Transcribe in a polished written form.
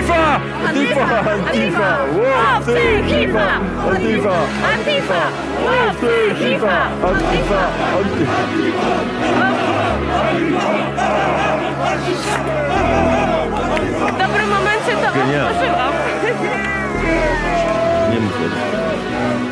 Antifa! Antifa! Antifa! Łowcy HIV-a! Antifa! Antifa! Łowcy HIV-a! Antifa! W dobrym momencie to otworzyłam. Nie muszę.